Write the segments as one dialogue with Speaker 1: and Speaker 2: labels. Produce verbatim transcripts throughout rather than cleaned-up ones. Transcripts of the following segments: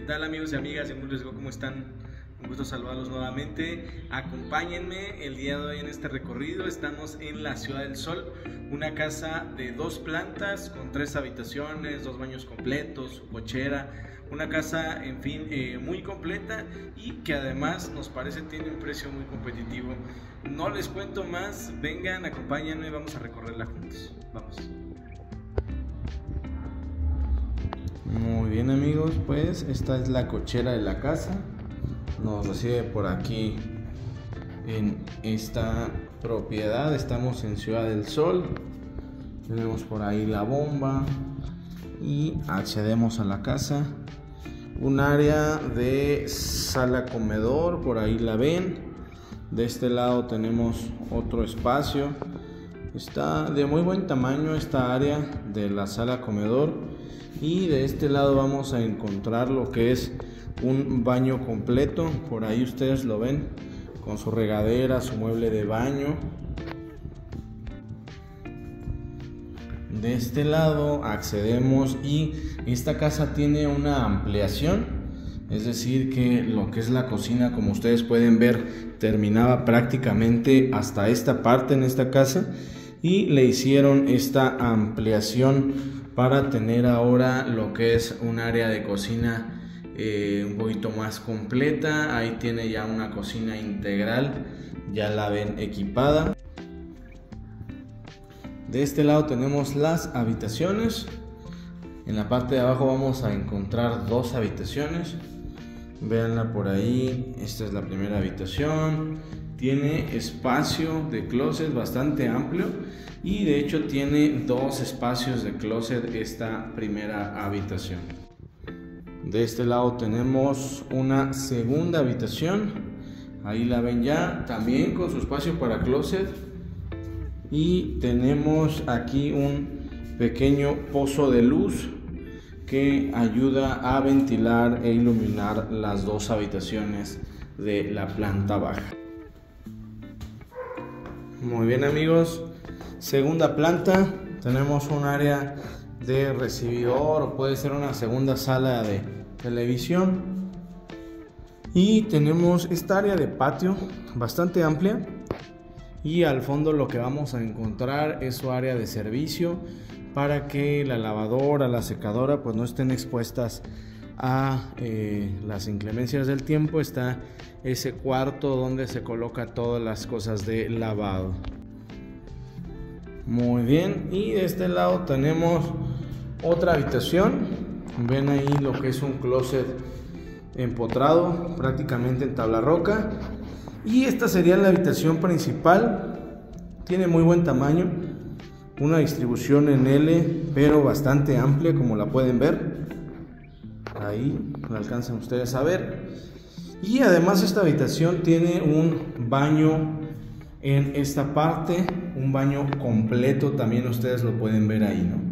Speaker 1: tal amigos y amigas de Inmuebles Go? ¿Cómo están? Un gusto saludarlos nuevamente. Acompáñenme el día de hoy en este recorrido. Estamos en la Ciudad del Sol, una casa de dos plantas con tres habitaciones, dos baños completos, su cochera, una casa en fin eh, muy completa y que además nos parece tiene un precio muy competitivo. No les cuento más, vengan, acompáñenme, vamos a recorrerla juntos. Vamos. Muy bien amigos, pues esta es la cochera de la casa. Nos recibe por aquí en esta propiedad. Estamos en Ciudad del Sol. Tenemos por ahí la bomba y accedemos a la casa. Un área de sala comedor, por ahí la ven. De este lado tenemos otro espacio. Está de muy buen tamaño esta área de la sala comedor. Y de este lado vamos a encontrar lo que es un baño completo. Por ahí ustedes lo ven, con su regadera, su mueble de baño. De este lado accedemos y esta casa tiene una ampliación, es decir que lo que es la cocina, como ustedes pueden ver, terminaba prácticamente hasta esta parte en esta casa y le hicieron esta ampliación para tener ahora lo que es un área de cocina eh, un poquito más completa. Ahí tiene ya una cocina integral, ya la ven equipada. De este lado tenemos las habitaciones. En la parte de abajo vamos a encontrar dos habitaciones. Véanla por ahí, esta es la primera habitación. Tiene espacio de closet bastante amplio y de hecho tiene dos espacios de closet esta primera habitación. De este lado tenemos una segunda habitación, ahí la ven ya, también con su espacio para closet, y tenemos aquí un pequeño pozo de luz que ayuda a ventilar e iluminar las dos habitaciones de la planta baja. Muy bien amigos, segunda planta, tenemos un área de recibidor o puede ser una segunda sala de televisión y tenemos esta área de patio bastante amplia y al fondo lo que vamos a encontrar es su área de servicio para que la lavadora, la secadora pues no estén expuestas a eh, las inclemencias del tiempo. Está ese cuarto donde se coloca todas las cosas de lavado. Muy bien, y de este lado tenemos otra habitación. Ven ahí lo que es un closet empotrado prácticamente en tabla roca, y esta sería la habitación principal. Tiene muy buen tamaño, una distribución en L pero bastante amplia, como la pueden ver. Ahí lo alcanzan ustedes a ver. Y además esta habitación tiene un baño en esta parte, un baño completo, también ustedes lo pueden ver ahí, ¿no?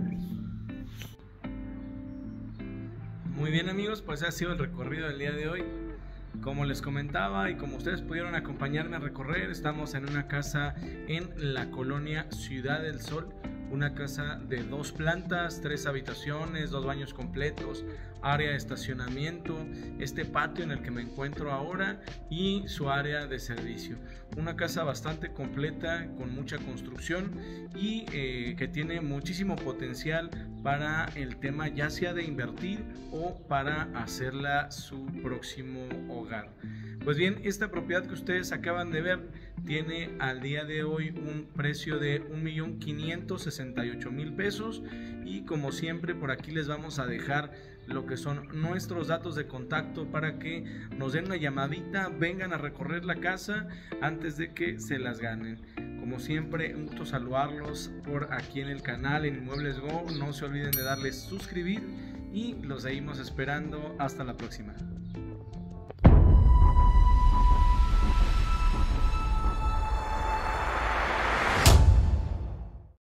Speaker 1: Muy bien amigos, pues ha sido el recorrido del día de hoy. Como les comentaba y como ustedes pudieron acompañarme a recorrer, estamos en una casa en la colonia Ciudad del Sol. Una casa de dos plantas, tres habitaciones, dos baños completos, área de estacionamiento, este patio en el que me encuentro ahora y su área de servicio. Una casa bastante completa, con mucha construcción y eh, que tiene muchísimo potencial para el tema ya sea de invertir o para hacerla su próximo hogar. Pues bien, esta propiedad que ustedes acaban de ver tiene al día de hoy un precio de un millón quinientos sesenta y ocho mil pesos y como siempre por aquí les vamos a dejar lo que son nuestros datos de contacto para que nos den una llamadita, vengan a recorrer la casa antes de que se las ganen. Como siempre, un gusto saludarlos por aquí en el canal en Inmuebles Go. No se olviden de darles suscribir y los seguimos esperando. Hasta la próxima.